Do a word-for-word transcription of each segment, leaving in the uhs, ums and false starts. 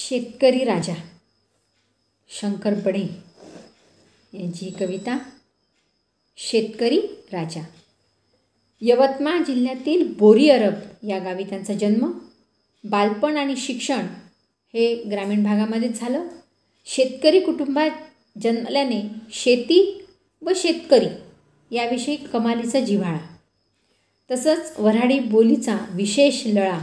शेतकरी राजा शंकर बढे यांची कविता शेतकरी राजा। यवतमाळ जिल्ह्यातील बोरी अरब या गावी त्यांचा जन्म, बालपण आणि शिक्षण हे ग्रामीण भागामध्येच झालं। शेतकरी कुटुंबात जन्मल्याने शेती व शेतकरी याविषयी कमालीचा जिव्हाळा, तसंच वऱ्हाडी बोलीचा विशेष लळा,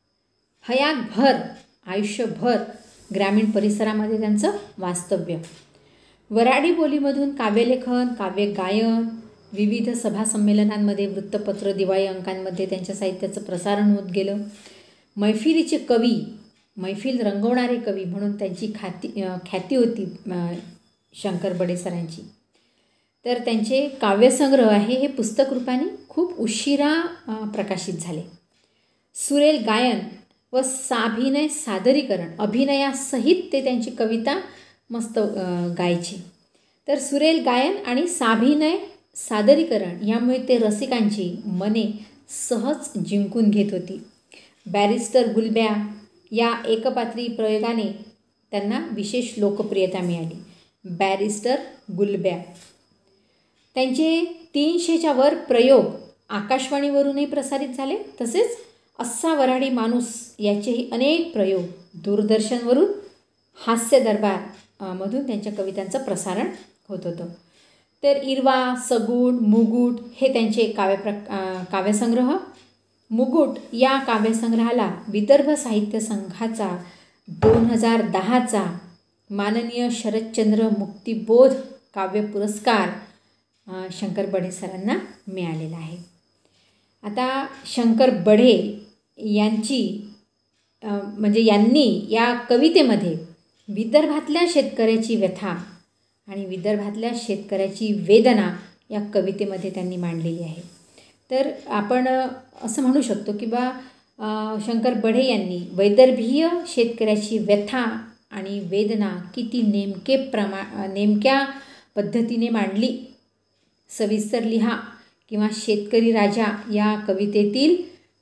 हयातभर आयुष्यभर ग्रामीण परिसरामध्ये त्यांचं वास्तव्य। वऱ्हाडी बोलीमधून काव्यलेखन, काव्यगायन, विविध सभा संमेलनांमध्ये, वृत्तपत्र, दिवाळी अंकांमध्ये त्यांच्या साहित्याचं प्रसारण होत गेलं। मैफिलीचे कवी, मैफिल रंगवणारे कवी म्हणून त्यांची ख्याती ख्याती होती शंकर बढे सरांची। तर त्यांचे काव्यसंग्रह आहे हे पुस्तक रूपाने खूप उशिरा प्रकाशित झाले। सुरेल गायन व साभिनय सादरीकरण, अभिनयासहित ते त्यांची कविता मस्त गायची। तर सुरेल गायन आणि साभिनय सादरीकरण यामुळे ते रसिकांची मने सहज जिंकून घेत होती। बॅरिस्टर गुलब्या या एकपात्री प्रयोगाने त्यांना विशेष लोकप्रियता मिळाली। बॅरिस्टर गुलब्या त्यांचे तीनशेच्या वर प्रयोग आकाशवाणीवरूनही प्रसारित झाले, तसेच असा वऱ्हाडी माणूस याचेही अनेक प्रयोग दूरदर्शनवरून हास्य दरबार मधून त्यांच्या कवितांचं प्रसारण होत होतं। तर इरवा, सगुण, मुगुट हे त्यांचे काव्य प्र काव्यसंग्रह। मुगुट या काव्यसंग्रहाला विदर्भ साहित्य संघाचा दोन हजार दहाचा माननीय शरदचंद्र मुक्तिबोध काव्य पुरस्कार शंकर बढे सरांना मिळालेला आहे। आता शंकर बढे यांची म्हणजे यांनी या कवितेमध्ये विदर्भातल्या शेतकऱ्याची व्यथा आणि विदर्भातल्या शेतकऱ्याची वेदना या कवितेमध्ये त्यांनी मांडलेली आहे। तर आपण असं म्हणू शकतो की बा शंकर बढे यांनी वैदर्भीय शेतकऱ्याची व्यथा आणि वेदना किती नेमके प्रमा नेमक्या पद्धतीने मांडली, सविस्तर लिहा किंवा शेतकरी राजा या कवितेतील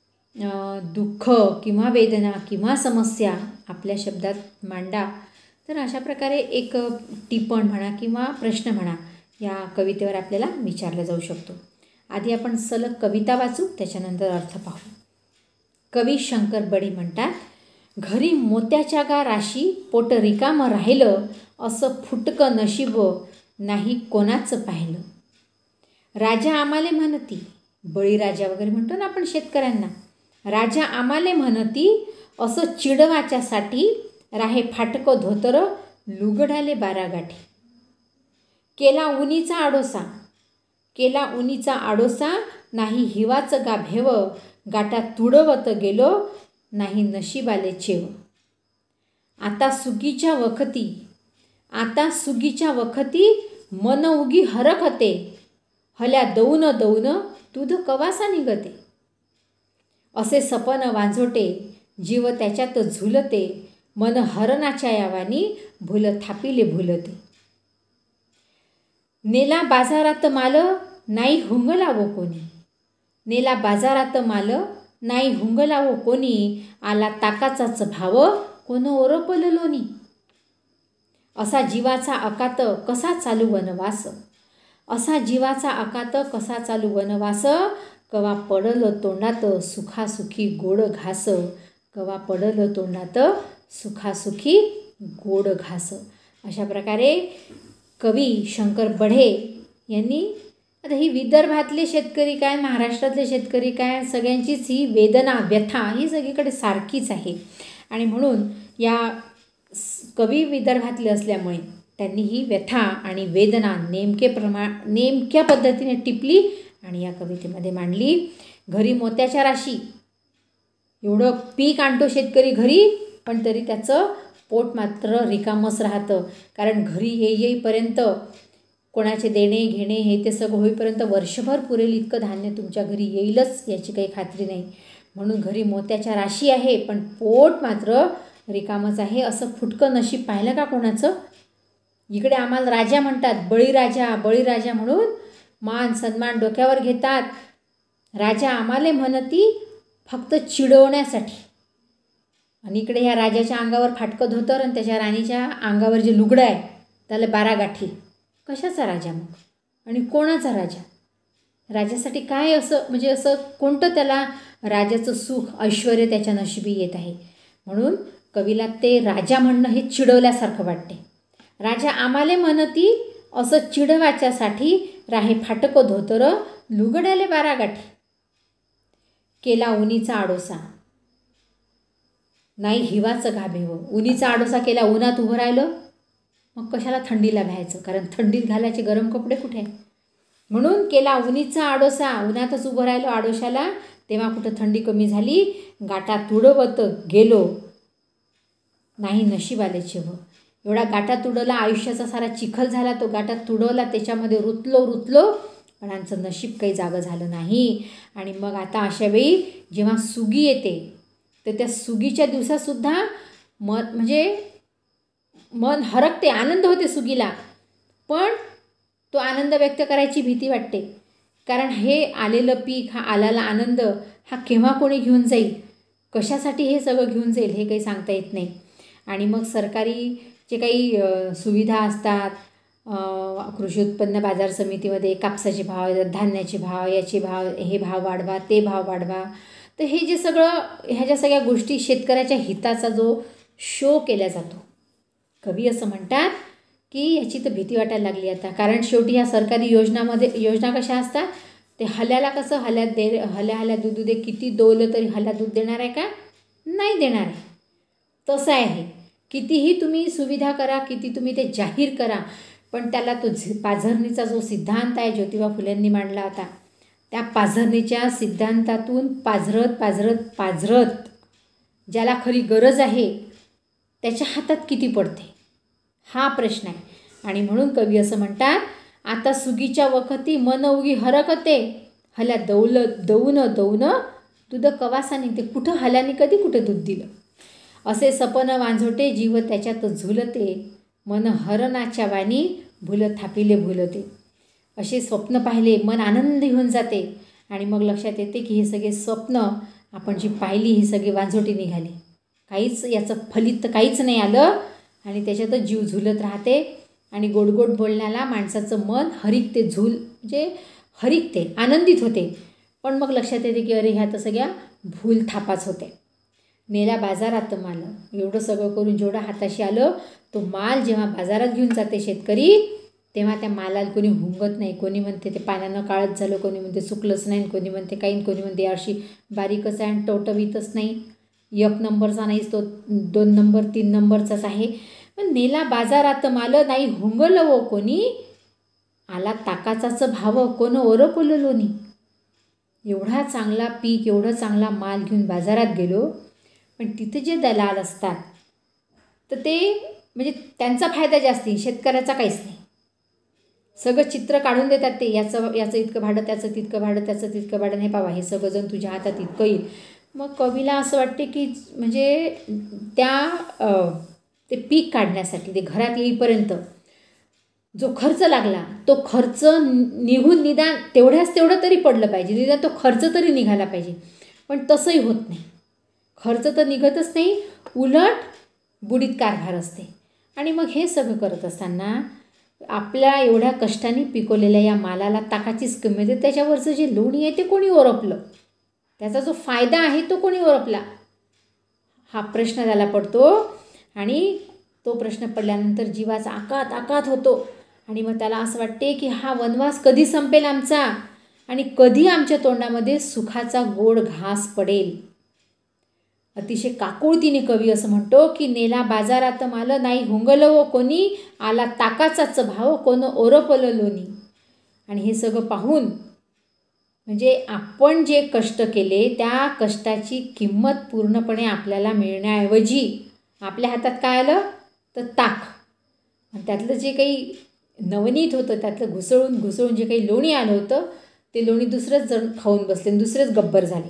दुःख किंवा वेदना किंवा समस्या आपल्या शब्दात मांडा। तर अशा प्रकारे एक टिपण म्हणा किंवा प्रश्न म्हणा या कवितेवर आपल्याला विचारला जाऊ शकतो। आधी आपण सलग कविता वाचू, त्याच्यानंतर अर्थ पाहू। कवी शंकर बढे म्हणतात, घरी मोत्याच्या गा राशी पोट रिकामं राहिलं, असं फुटकं नशीब नाही कोणाचं पाहिलं। राजा आम्हाले म्हणती, बळीराजा वगैरे म्हणतो ना आपण शेतकऱ्यांना, राजा आम्हाले म्हणती असं चिडवाच्यासाठी राहे फाटकं धोतर लुगडाले बारा गाठी। केला उनीचा आडोसा, केला उनीचा आडोसा नाही हिवाचं गा भेव, गाटा तुडवत गेलो नाही नशिबाले चेव। आता सुगीच्या वखती, आता सुगीच्या वखती मन उगी हरखते, हल्या दौन दौन दूध कवासा निघते। असे सपन वांझोटे जीव त्याच्यात झुलते, मन हरणाच्या यावानी भूल थापिले भुलते। नेला बाजारात माल नाही हुंगलावो कोणी, नेला बाजारात माल नाही हुंगलावो कोणी, आला ताकाचाच भाव कोण ओरपल लोणी। असा जीवाचा अकात कसा चालू वनवास, असा जीवाचा अकात कसा चालू वनवास, कवा पडल तोंडात सुखासुखी गोड घास, कवा पडल तोंडात सुखासुखी गोड घास। अशा प्रकारे कवी शंकर बढे यांनी, आता ही विदर्भातले शेतकरी काय, महाराष्ट्रातले शेतकरी काय, सगळ्यांचीच ही वेदना व्यथा ही सगळीकडे सारखीच आहे। आणि म्हणून या कवी विदर्भातले असल्यामुळे त्यांनी ही व्यथा आणि वेदना नेमके प्रमा नेमक्या पद्धतीने टिपली आणि या कवितेमध्ये मांडली। घरी मोत्याच्या राशी, एवढं पीक आणतो शेतकरी घरी, पण तरी त्याचं पोट मात्र रिकामच राहतं, कारण घरी ये येईपर्यंत कोणाचे देणे घेणे हे ते सगळं होईपर्यंत वर्षभर पुरेल इतकं धान्य तुमच्या घरी येईलच याची काही खात्री नाही। म्हणून घरी मोत्याच्या राशी आहे पण पोट मात्र रिकामच आहे, असं फुटकं नशीब पाहिलं का कोणाचं। इकडे आम्हाला राजा म्हणतात, बळीराजा बळीराजा म्हणून मान सन्मान डोक्यावर घेतात। राजा आम्हाले म्हणती फक्त चिडवण्यासाठी, आणि इकडे ह्या राजाच्या अंगावर फाटकं धोतर आणि त्याच्या राणीच्या अंगावर जे लुगडं आहे त्याला बारा गाठी. कशाचा राजा मग? आणि कोणाचा राजा? राजासाठी काय असं म्हणजे असं कोणतं त्याला राजाचं सुख ऐश्वर्य त्याच्या नशिबी येत आहे? म्हणून कवीला ते राजा म्हणणं हे चिडवल्यासारखं वाटते. राजा आम्हाले म्हणती असं चिडवाच्यासाठी राहे फाटकं धोतर लुगड्याले बारा गाठी. केला उनीचा आडोसा नाही हिवाचं घाबेवं. उन्हीचा आडोसा केला, उन्हात उभं राहिलं, मग कशाला थंडीला भ्यायचं? कारण थंडीत घालायचे गरम कपडे कुठे? म्हणून केला उन्हीचा आडोसा, उन्हातच उभं राहिलो आडोशाला, तेव्हा कुठं थंडी कमी झाली. गाठा तुडवत गेलो नाही नशिबाले छेव. एवढा गाठा तुडवला, आयुष्याचा सारा चिखल झाला, तो गाठा तुडवला, त्याच्यामध्ये रुतलो रुतलो पण आमचं नशीब काही जागं झालं नाही. आणि मग आता अशा वेळी जेव्हा सुगी येते तर त्या सुगीच्या दिवसातसुद्धा मन म्हणजे मन हरकते, आनंद होते सुगीला, पण तो आनंद व्यक्त करायची भीती वाटते. कारण हे आलेलं पीक, हा आलेला आनंद हा केव्हा कोणी घेऊन जाईल, कशासाठी हे सगळं घेऊन जाईल हे काही सांगता येत नाही. आणि मग सरकारी जे काही सुविधा असतात, कृषी उत्पन्न बाजार समितीमध्ये कापसाचे भाव, धान्याचे भाव, याचे भाव, हे भाव वाढवा, ते भाव वाढवा, तर हे जे सगळं ह्या ज्या सगळ्या गोष्टी शेतकऱ्याच्या हिताचा जो शो केला जातो, कवी असं म्हणतात की याची तर भीती वाटायला लागली आता. कारण शेवटी ह्या सरकारी योजनामध्ये योजना कशा असतात, ते हल्याला कसं हल्यात दे हल्या हल्या दूध दे, किती दोलं तरी हल्या दूध देणार आहे का? नाही देणार आहे. तसं आहे, कितीही तुम्ही सुविधा करा, किती तुम्ही ते जाहीर करा, पण त्याला तो झ पाझरणीचा जो सिद्धांत आहे ज्योतिबा फुलेंनी मांडला होता, त्या पाझरणीच्या सिद्धांतातून पाझरत पाझरत पाझरत ज्याला खरी गरज आहे त्याच्या हातात किती पडते हा प्रश्न आहे. आणि म्हणून कवी असं म्हणतात, आता सुगीच्या वखती मन उगी हरकते, हल्या दौल दौन दौन दूध कवासा निघते. कुठं हल्याने कधी कुठं दूध दिलं? असे सपन वांझोटे जीव त्याच्यात झुलते, मन हरणाच्या वाणी भुल थापिले भुलते. असे स्वप्न पाहिले, मन आनंदी होऊन जाते आणि मग लक्षात येते की हे सगळे स्वप्न आपण जी पाहिली ही सगळी वांझोटी निघाली, काहीच याचं फलित तर काहीच नाही आलं आणि त्याच्यातच जीव झुलत राहते. आणि गोडगोड बोलण्याला माणसाचं मन हरिकते, झुल म्हणजे हरिकते, आनंदित होते. पण मग लक्षात येते की अरे ह्या तर सगळ्या भूल थापाच होते. नेला बाजारात माल, एवढं सगळं करून जेवढं हाताशी आलं तो माल जेव्हा बाजारात घेऊन जाते शेतकरी, तेव्हा त्या मालाला कोणी हुंगत नाही. कोणी म्हणते ते पाण्यानं काळच झालं, कोणी म्हणते सुकलंच नाही, कोणी म्हणते काही, कोणी म्हणते अशी बारीकच आहे आणि टवटवीतच नाही, एक नंबरचा नाहीच तो, दोन नंबर तीन नंबरचाच आहे. पण नेला बाजारात माल नाही हुंगलं वो कोणी, आला ताकाचाच भाव कोण ओरपलं लोणी. एवढा चांगला पीक, एवढा चांगला माल घेऊन बाजारात गेलो, पण तिथे जे दलाल असतात तर ते म्हणजे त्यांचा फायदा जास्ती, शेतकऱ्याचा काहीच नाही. सगळं चित्र काढून देतात ते, याचं याचं इतकं भाडं, त्याचं तितकं भाडं, त्याचं तितकं भाडं, नाही पावा हे सगळं जण तुझ्या हातात इतकं येईल. मग कवीला असं वाटते की म्हणजे त्या ते पीक काढण्यासाठी ते घरात येईपर्यंत जो खर्च लागला तो खर्च निघून निदान तेवढ्याच तेवढं तरी पडलं पाहिजे, निदान तो खर्च तरी निघाला पाहिजे. पण तसंही होत नाही, खर्च तर निघतच नाही, उलट बुडीत कारभार असते. आणि मग हे सगळं करत असताना आपल्या एवढ्या कष्टाने पिकवलेल्या या मालाला ताकाचीच किंमत आहे, त्याच्यावरचं जे लोणी आहे ते कोणी ओरपलं, त्याचा जो फायदा आहे तो कोणी ओरपला, हा प्रश्न त्याला पडतो. आणि तो प्रश्न पडल्यानंतर जीवाचा आकात आकात होतो आणि मग त्याला असं वाटते की हा वनवास कधी संपेल आमचा आणि कधी आमच्या तोंडामध्ये सुखाचा गोड घास पडेल. अतिशय काकुळतीने कवी असं म्हणतो की नेला बाजारात माल नाही हुंगलं वो कोणी, आला ताकाचाच भाव कोण ओरपलं लोणी. आणि हे सगळं पाहून म्हणजे आपण जे कष्ट केले त्या कष्टाची किंमत पूर्णपणे आपल्याला मिळण्याऐवजी आपल्या हातात काय आलं तर ताक, आणि त्यातलं जे काही नवनीत होतं त्यातलं घुसळून घुसळून जे काही लोणी आलं होतं ते लोणी दुसरंच जण खाऊन बसले, दुसरेच गब्बर झाले.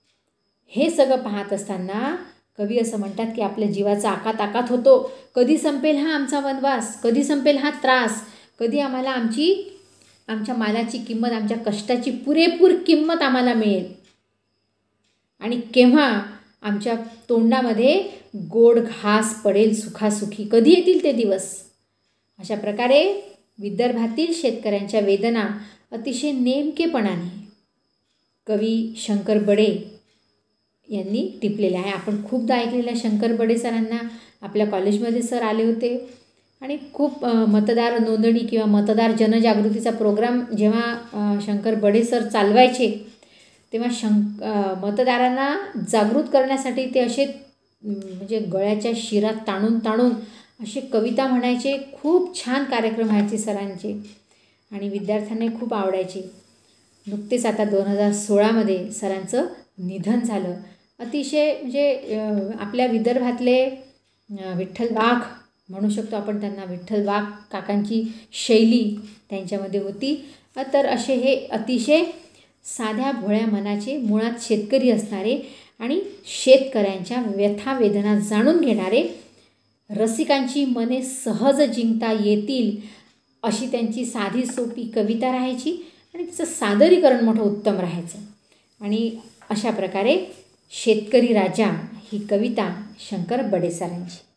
हे सगळं पाहत असताना कवी असं म्हणतात की आपल्या जीवाचा आकात आकात होतो, कधी संपेल हा आमचा वनवास, कधी संपेल हा त्रास, कधी आम्हाला आमची आमच्या मालाची किंमत, आमच्या कष्टाची पुरेपूर किंमत आम्हाला मिळेल आणि केव्हा आमच्या तोंडामध्ये गोड घास पडेल सुखासुखी, कधी येतील ते दिवस. अशा प्रकारे विदर्भातील शेतकऱ्यांच्या वेदना अतिशय नेमकेपणाने कवी शंकर बडे यांनी टिपलेल्या आहे. आपण खूपदा ऐकलेल्या शंकर बडे सरांना आपल्या कॉलेजमध्ये सर आले होते आणि खूप मतदार नोंदणी किंवा मतदार जनजागृतीचा प्रोग्राम जेव्हा शंकर बडे सर चालवायचे तेव्हा शंक मतदारांना जागृत करण्यासाठी ते असे म्हणजे गळ्याच्या शिरात ताणून ताणून असे कविता म्हणायचे. खूप छान कार्यक्रम व्हायचे सरांचे आणि विद्यार्थ्यांनाही खूप आवडायचे. नुकतेच आता दोन हजार सोळामध्ये सरांचं निधन झालं. अतिशय म्हणजे आपल्या विदर्भातले विठ्ठल वाघ म्हणू शकतो आपण त्यांना. विठ्ठल वाघ काकांची शैली त्यांच्यामध्ये होती. तर असे हे अतिशय साध्या भोळ्या मनाचे, मुळात शेतकरी असणारे आणि शेतकऱ्यांच्या व्यथा वेदना जाणून घेणारे, रसिकांची मने सहज जिंकता येतील अशी त्यांची साधी सोपी कविता राहायची आणि तिचं सादरीकरण मोठं उत्तम राहायचं. आणि अशा प्रकारे शेतकरी राजा ही कविता शंकर बडे सरांची.